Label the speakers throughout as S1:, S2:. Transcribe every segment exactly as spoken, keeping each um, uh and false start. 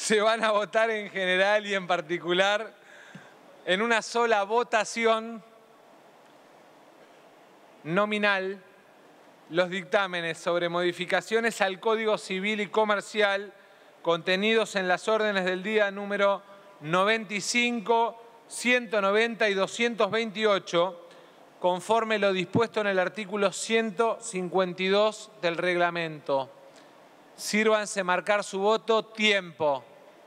S1: se van a votar en general y en particular en una sola votación nominal los dictámenes sobre modificaciones al Código Civil y Comercial contenidos en las órdenes del día número noventa y cinco, ciento noventa y doscientos veintiocho, conforme lo dispuesto en el artículo ciento cincuenta y dos del reglamento. Sírvanse marcar su voto. Tiempo.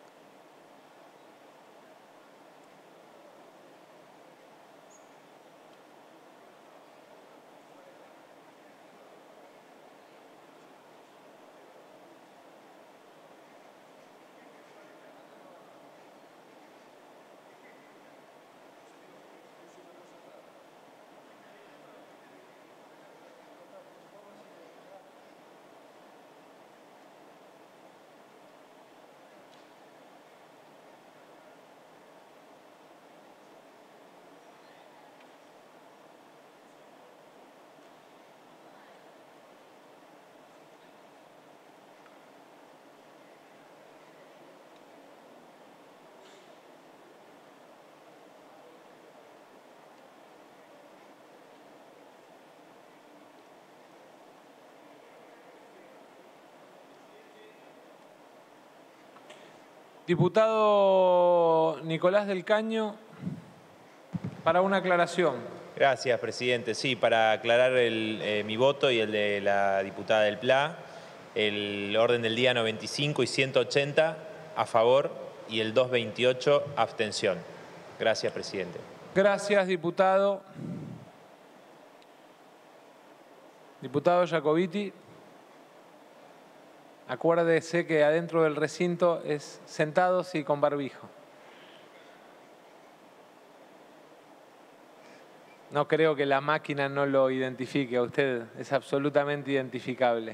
S1: Diputado Nicolás del Caño, para una aclaración.
S2: Gracias, presidente. Sí, para aclarar el, eh, mi voto y el de la diputada del P L A, el orden del día noventa y cinco y ciento ochenta a favor y el doscientos veintiocho abstención. Gracias, presidente.
S1: Gracias, diputado. Diputado Jacobiti. Acuérdese que adentro del recinto es sentados y con barbijo. No creo que la máquina no lo identifique a usted, es absolutamente identificable.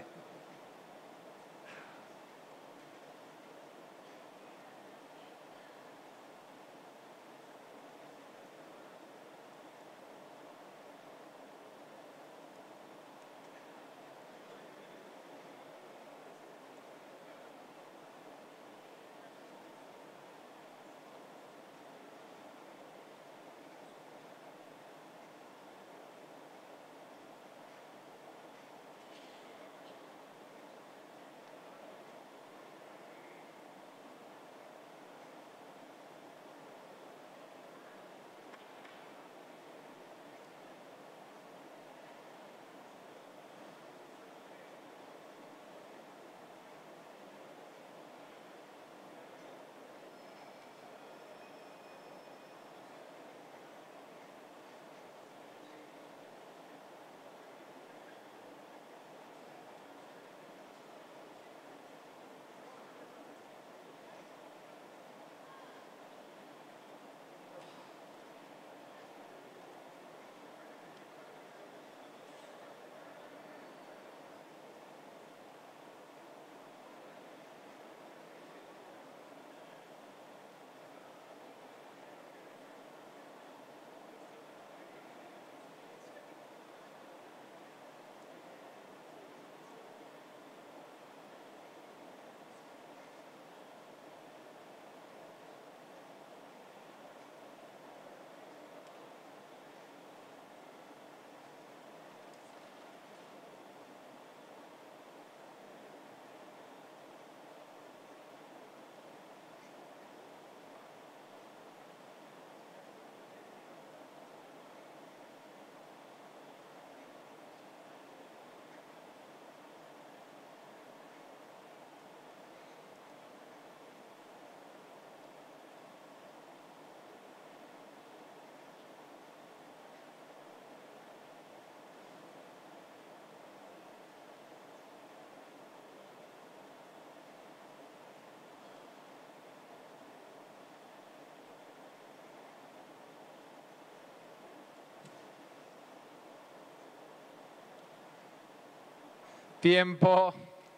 S1: Tiempo.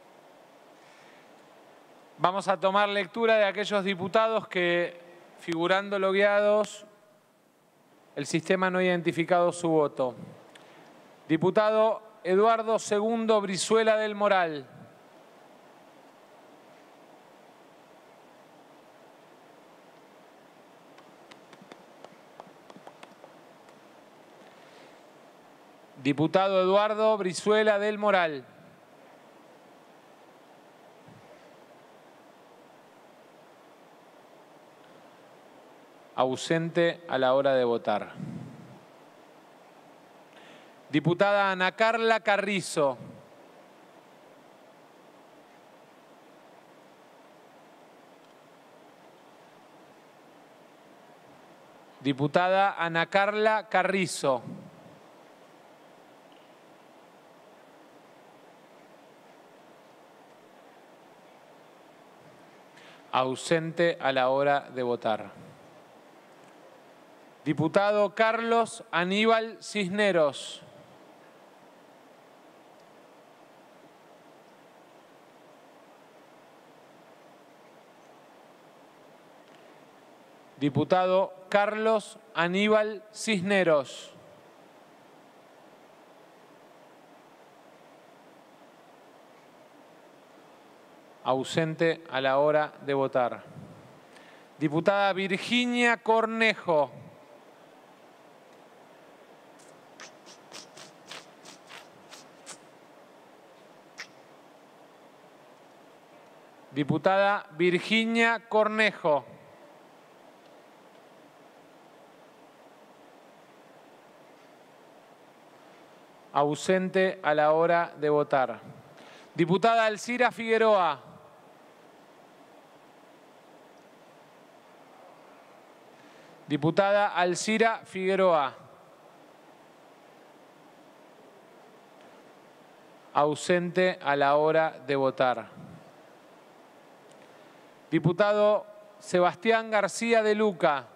S1: Vamos a tomar lectura de aquellos diputados que, figurando logueados, el sistema no ha identificado su voto. Diputado Eduardo Segundo Brizuela del Moral. Diputado Eduardo Brizuela del Moral. Ausente a la hora de votar. Diputada Ana Carla Carrizo. Diputada Ana Carla Carrizo. Ausente a la hora de votar. Diputado Carlos Aníbal Cisneros. Diputado Carlos Aníbal Cisneros. Ausente a la hora de votar. Diputada Virginia Cornejo. Diputada Virginia Cornejo. Ausente a la hora de votar. Diputada Alcira Figueroa. Diputada Alcira Figueroa. Ausente a la hora de votar. Diputado Sebastián García de Luca.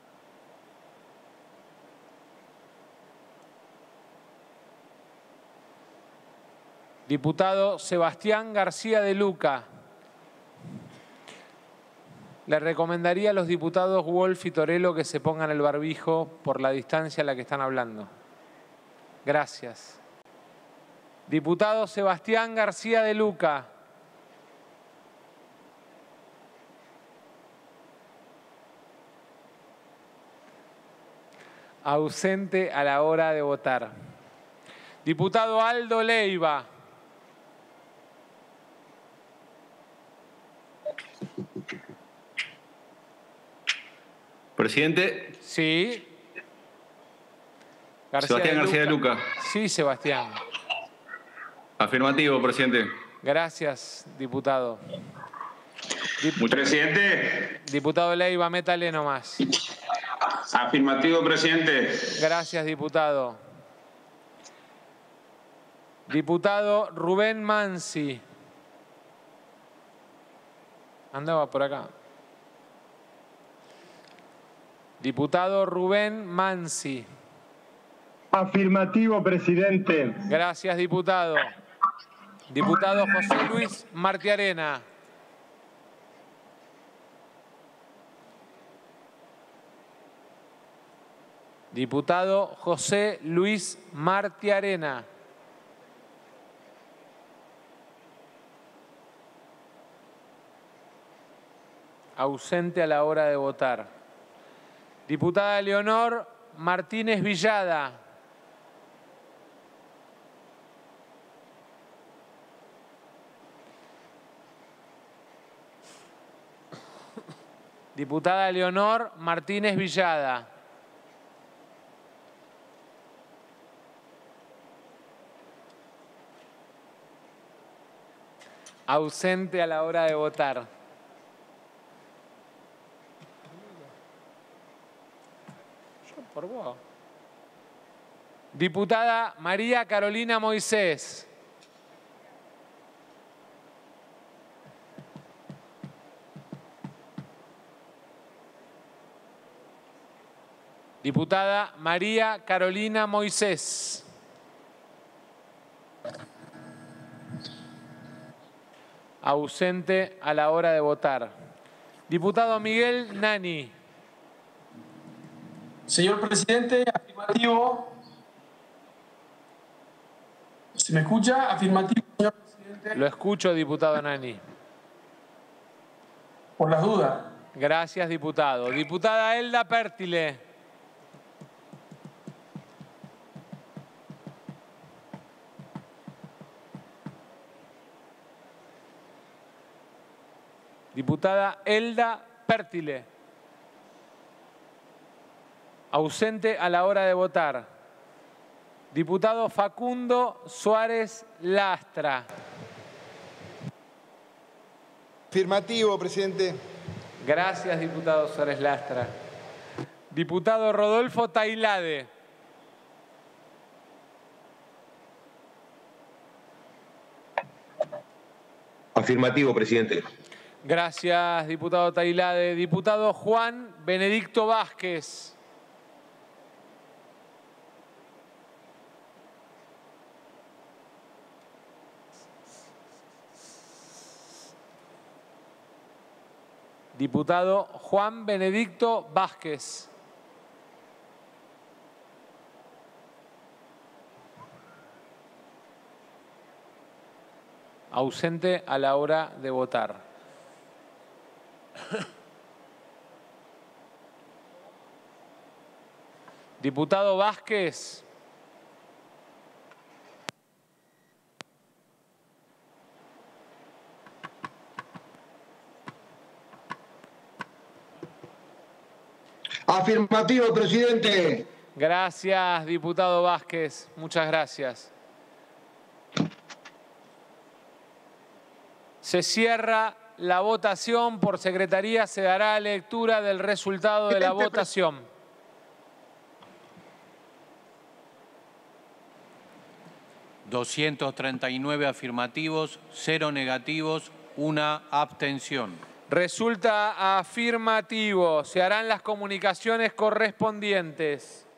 S1: Diputado Sebastián García de Luca. Le recomendaría a los diputados Wolf y Torello que se pongan el barbijo por la distancia a la que están hablando. Gracias. Diputado Sebastián García de Luca. Ausente a la hora de votar. Diputado Aldo Leiva.
S3: Presidente.
S1: Sí.
S3: García Sebastián de García de Luca.
S1: Sí, Sebastián.
S3: Afirmativo, presidente.
S1: Gracias, diputado.
S4: Dip presidente.
S1: Diputado Leiva, métale nomás.
S4: Afirmativo, presidente.
S1: Gracias, diputado. Diputado Rubén Mansi. Andaba por acá. Diputado Rubén Mansi.
S5: Afirmativo, presidente.
S1: Gracias, diputado. Diputado José Luis Martiarena. Diputado José Luis Martiarena. Ausente a la hora de votar. Diputada Leonor Martínez Villada. Diputada Leonor Martínez Villada. Ausente a la hora de votar. Por vos. Diputada María Carolina Moisés. Diputada María Carolina Moisés. Ausente a la hora de votar. Diputado Miguel Nani.
S6: Señor presidente, afirmativo. ¿Se me escucha? Afirmativo, señor presidente.
S1: Lo escucho, diputado Nani.
S6: Por las dudas.
S1: Gracias, diputado. Diputada Elda Pértile. Diputada Elda Pértile. Ausente a la hora de votar. Diputado Facundo Suárez Lastra.
S3: Afirmativo, presidente.
S1: Gracias, diputado Suárez Lastra. Diputado Rodolfo Tailade.
S5: Afirmativo, presidente.
S1: Gracias, diputado Tailade. Diputado Juan Benedicto Vázquez. Diputado Juan Benedicto Vázquez. Ausente a la hora de votar. Diputado Vázquez.
S3: Afirmativo, presidente.
S1: Gracias, diputado Vázquez. Muchas gracias. Se cierra la votación. Por secretaría se dará lectura del resultado de la votación.
S7: doscientos treinta y nueve afirmativos, cero negativos, una abstención.
S1: Resulta afirmativo. Se harán las comunicaciones correspondientes.